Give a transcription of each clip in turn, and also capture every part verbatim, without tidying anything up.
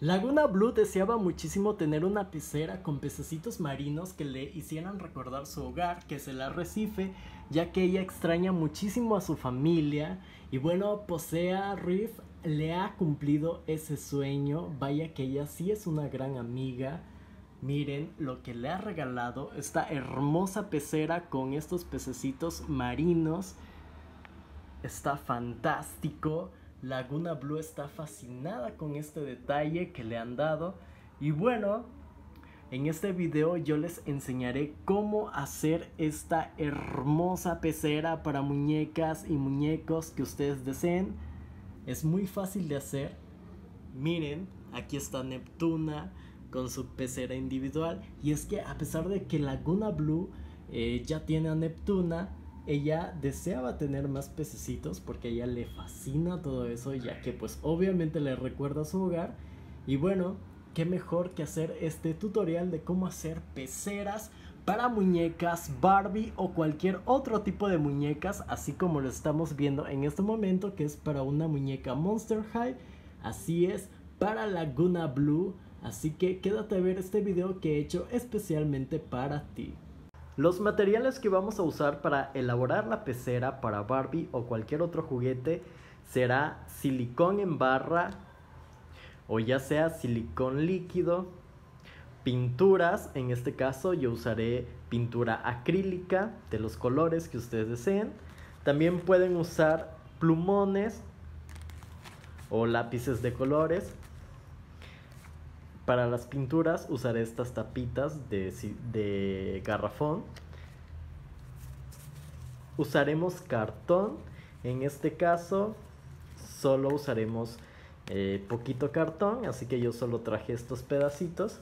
Laguna Blue deseaba muchísimo tener una pecera con pececitos marinos que le hicieran recordar su hogar, que es el arrecife, ya que ella extraña muchísimo a su familia. Y bueno, Posea Reef le ha cumplido ese sueño. Vaya que ella sí es una gran amiga. Miren lo que le ha regalado, esta hermosa pecera con estos pececitos marinos. Está fantástico. Laguna Blue está fascinada con este detalle que le han dado. Y bueno, en este video yo les enseñaré cómo hacer esta hermosa pecera para muñecas y muñecos que ustedes deseen. Es muy fácil de hacer. Miren, aquí está Neptuna con su pecera individual. Y es que a pesar de que Laguna Blue eh, ya tiene a Neptuna, ella deseaba tener más pececitos porque a ella le fascina todo eso, ya que pues obviamente le recuerda su hogar. Y bueno, qué mejor que hacer este tutorial de cómo hacer peceras para muñecas Barbie o cualquier otro tipo de muñecas, así como lo estamos viendo en este momento, que es para una muñeca Monster High. Así es, para Laguna Blue. Así que quédate a ver este video que he hecho especialmente para ti. Los materiales que vamos a usar para elaborar la pecera para Barbie o cualquier otro juguete será silicón en barra o ya sea silicón líquido, pinturas, en este caso yo usaré pintura acrílica de los colores que ustedes deseen. También pueden usar plumones o lápices de colores. Para las pinturas usaré estas tapitas de, de garrafón. Usaremos cartón. En este caso solo usaremos eh, poquito cartón, así que yo solo traje estos pedacitos.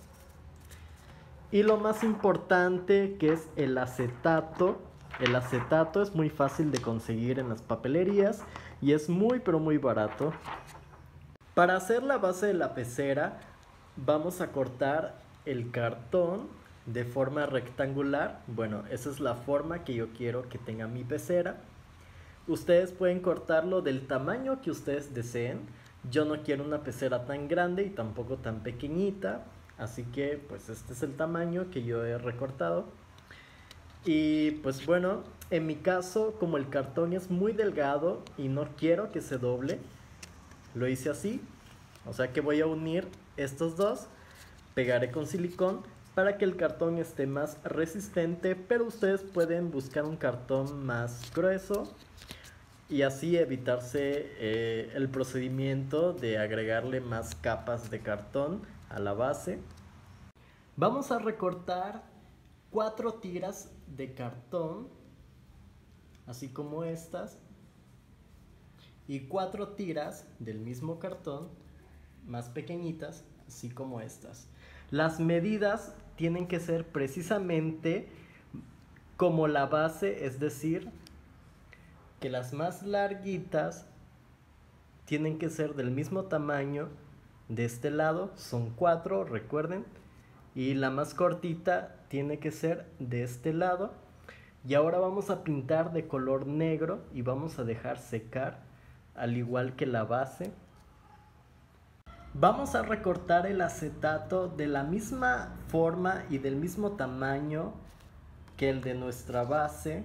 Y lo más importante, que es el acetato. El acetato es muy fácil de conseguir en las papelerías y es muy pero muy barato. Para hacer la base de la pecera vamos a cortar el cartón de forma rectangular. Bueno, esa es la forma que yo quiero que tenga mi pecera. Ustedes pueden cortarlo del tamaño que ustedes deseen. Yo no quiero una pecera tan grande y tampoco tan pequeñita, así que pues este es el tamaño que yo he recortado. Y pues bueno, en mi caso, como el cartón es muy delgado y no quiero que se doble, lo hice así. O sea que voy a unir estos dos, pegaré con silicón para que el cartón esté más resistente, pero ustedes pueden buscar un cartón más grueso y así evitarse eh, el procedimiento de agregarle más capas de cartón a la base. Vamos a recortar cuatro tiras de cartón, así como estas, y cuatro tiras del mismo cartón más pequeñitas, así como estas. Las medidas tienen que ser precisamente como la base, es decir, que las más larguitas tienen que ser del mismo tamaño de este lado, son cuatro, recuerden, y la más cortita tiene que ser de este lado. Y ahora vamos a pintar de color negro y vamos a dejar secar, al igual que la base. Vamos a recortar el acetato de la misma forma y del mismo tamaño que el de nuestra base.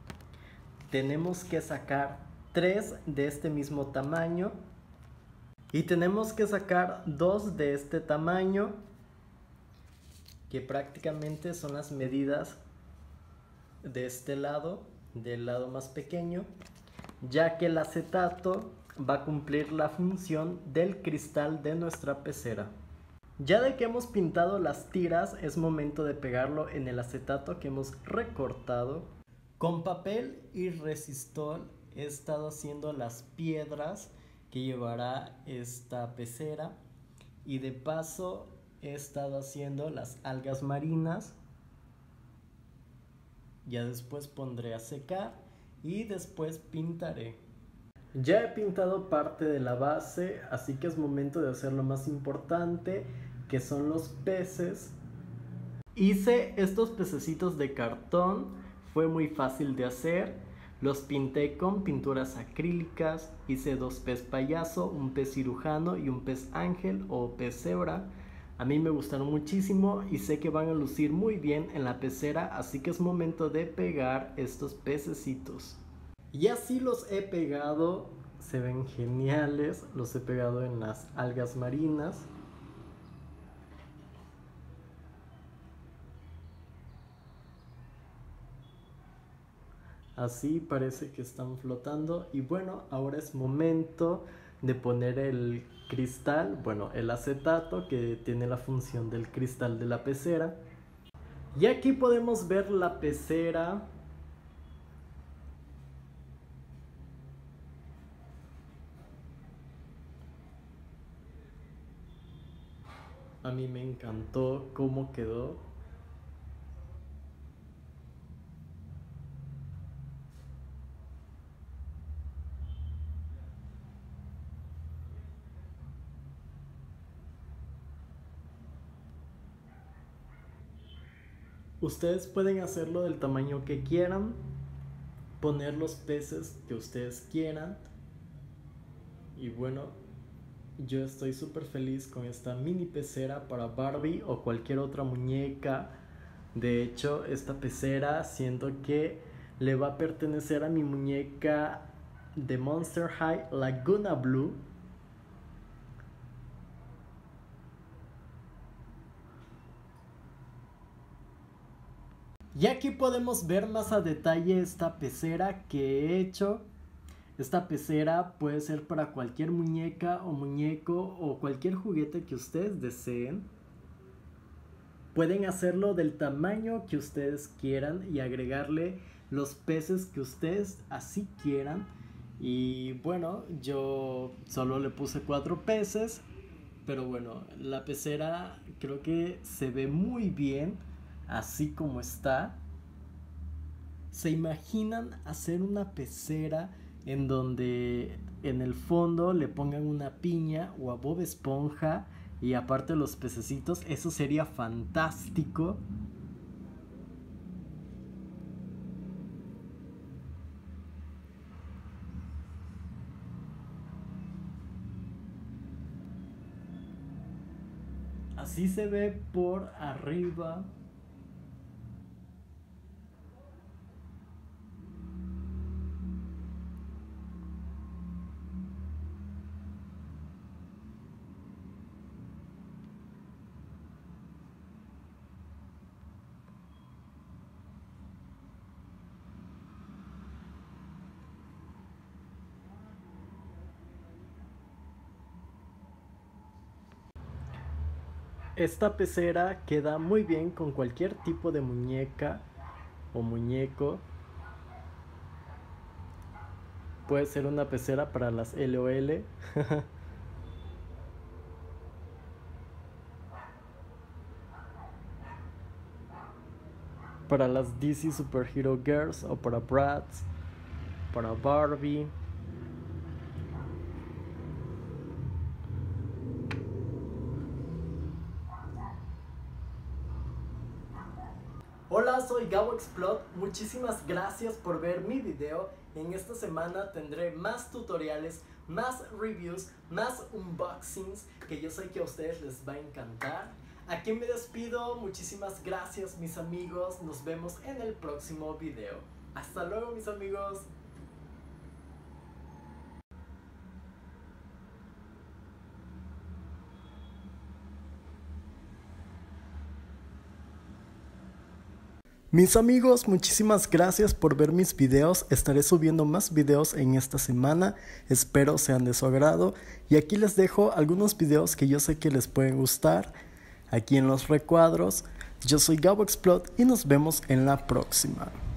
Tenemos que sacar tres de este mismo tamaño y tenemos que sacar dos de este tamaño, que prácticamente son las medidas de este lado, del lado más pequeño, ya que el acetato va a cumplir la función del cristal de nuestra pecera. Ya de que hemos pintado las tiras, es momento de pegarlo en el acetato que hemos recortado. Con papel y resistol he estado haciendo las piedras que llevará esta pecera, y de paso he estado haciendo las algas marinas. Ya después pondré a secar y después pintaré. Ya he pintado parte de la base, así que es momento de hacer lo más importante, que son los peces. Hice estos pececitos de cartón, fue muy fácil de hacer. Los pinté con pinturas acrílicas, hice dos pez payaso, un pez cirujano y un pez ángel o pez cebra. A mí me gustaron muchísimo y sé que van a lucir muy bien en la pecera, así que es momento de pegar estos pececitos. Y así los he pegado, se ven geniales, los he pegado en las algas marinas. Así parece que están flotando y bueno, ahora es momento de poner el cristal, bueno, el acetato que tiene la función del cristal de la pecera. Y aquí podemos ver la pecera. A mí me encantó cómo quedó. Ustedes pueden hacerlo del tamaño que quieran, poner los peces que ustedes quieran. Y bueno, yo estoy súper feliz con esta mini pecera para Barbie o cualquier otra muñeca. De hecho, esta pecera siento que le va a pertenecer a mi muñeca de Monster High, Laguna Blue. Y aquí podemos ver más a detalle esta pecera que he hecho. Esta pecera puede ser para cualquier muñeca o muñeco o cualquier juguete que ustedes deseen. Pueden hacerlo del tamaño que ustedes quieran y agregarle los peces que ustedes así quieran. Y bueno, yo solo le puse cuatro peces, pero bueno, la pecera creo que se ve muy bien así como está. ¿Se imaginan hacer una pecera en donde en el fondo le pongan una piña o a Bob Esponja y aparte los pececitos? Eso sería fantástico. Así se ve por arriba. Esta pecera queda muy bien con cualquier tipo de muñeca o muñeco. Puede ser una pecera para las L O L. Para las D C Superhero Girls o para Bratz, para Barbie. Hola, soy Gabo Explode, muchísimas gracias por ver mi video. En esta semana tendré más tutoriales, más reviews, más unboxings que yo sé que a ustedes les va a encantar. Aquí me despido, muchísimas gracias mis amigos, nos vemos en el próximo video. Hasta luego mis amigos. Mis amigos, muchísimas gracias por ver mis videos. Estaré subiendo más videos en esta semana. Espero sean de su agrado. Y aquí les dejo algunos videos que yo sé que les pueden gustar. Aquí en los recuadros. Yo soy Gabo Explode y nos vemos en la próxima.